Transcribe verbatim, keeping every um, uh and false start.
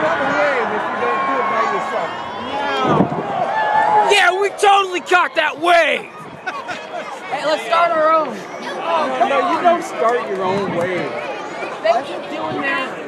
up a wave if you're going to do it by yourself. Yeah, we totally caught that wave! Hey, let's start our own. No, no, you don't start your own wave. They keep doing that.